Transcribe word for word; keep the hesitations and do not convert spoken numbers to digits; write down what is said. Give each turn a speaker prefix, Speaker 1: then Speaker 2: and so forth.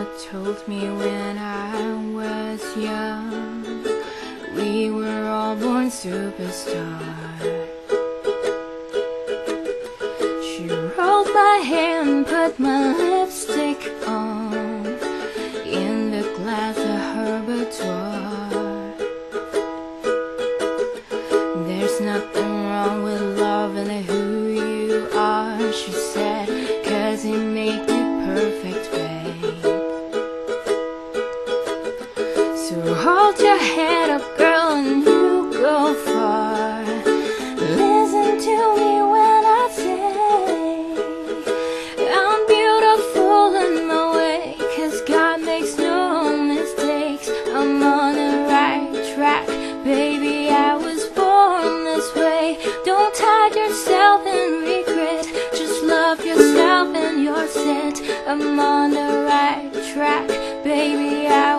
Speaker 1: told me when I was young, we were all born superstars. She rolled my hair and put my lipstick on in the glass of her boudoir. There's nothing wrong with loving who you are, she said, 'cause it makes you perfect, babe. So hold your head up, girl, and you go far. Listen to me when I say I'm beautiful in my way, 'cause God makes no mistakes. I'm on the right track, baby, I was born this way. Don't tie yourself in regret, just love yourself and you're set. I'm on the right track, baby, I